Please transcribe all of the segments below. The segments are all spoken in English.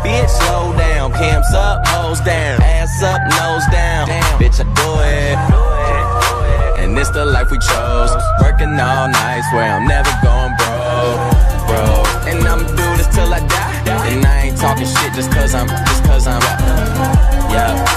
bitch, slow down. Pimps up, hoes down. Ass up, nose down. Bitch, I do it. And it's the life we chose. Working all night, swear I'm never going broke, bro. And I'ma do this till I die. And I ain't talking shit just cause I'm yeah.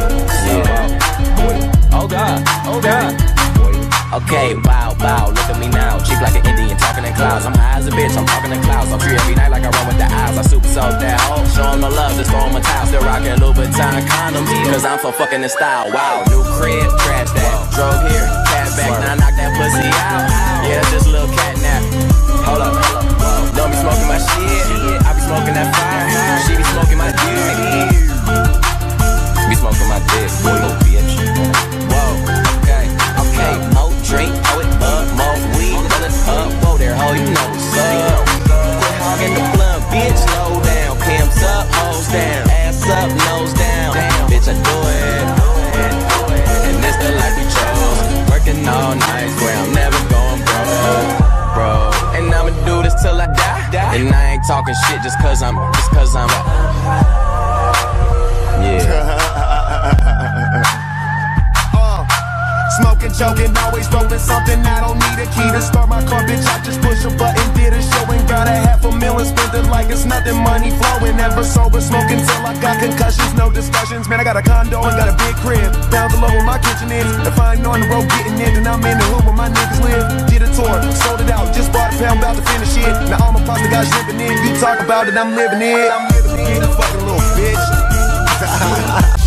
Oh God, oh God. Okay, wow, look at me now. Cheap like an Indian, talking in clouds. I'm high as a bitch, I'm talking in clouds. I'm free every night like I run with the eyes. I super soak that hoe, show 'em the love, just throw 'em a towel. Still rockin' Louboutin condoms, cause I'm so fucking in style. Wow, new crib, trash that. Drove here, cat back, now knock that pussy out. Yeah, that's just a little cat nap. Hold up, don't be smoking my shit, I be smoking that fire. She be smoking my dick, be smoking my dick, boy, little bitch. Whoa, okay, more drink, throw it up, more weed, fill it up. Whoa there, ho, you know what's up. Quit hogging the blunt, bitch, slow down. Pimps up, hoes down. Ass up, nose down. Bitch, I do it. And this the life we chose. Working all night, swear I'm never going broke, bro. And I'ma do this till I die. And I ain't talking shit just cause I'm yeah. Smoking, joking, always rolling something. I don't need a key to start my car, bitch. I just push a button, did a show and got $500,000. Spent it like it's nothing, money flowing. Never sober, smoking till I got concussions. No discussions, man. I got a condo and got a big crib down below where my kitchen is. If I ain't on the road getting in, then I'm in the hood where my niggas live. Did a tour, sold it out, just bought a pound, about to finish it. Now all my pasta guys living in. You talk about it, I'm living it. I'm living it, fucking little bitch.